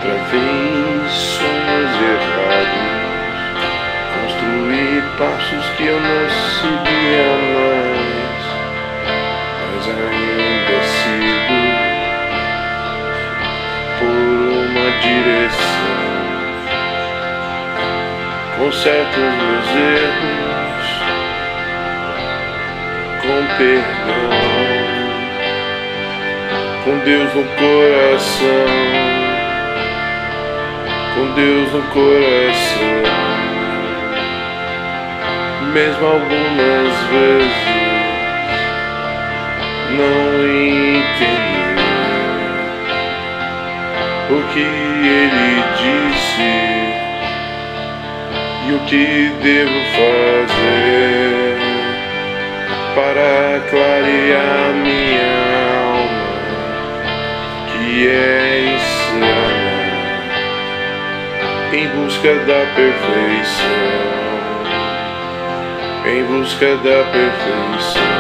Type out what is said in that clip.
outra vez sonhos errados, construir passos que eu não seguia mais, mas ainda sigo por uma direção. Conserto os meus erros com perdão, com Deus no coração, com Deus no coração. Mesmo algumas vezes não entender o que Ele disse e o que devo fazer para clarear minha alma, que é insana, em busca da perfeição, em busca da perfeição.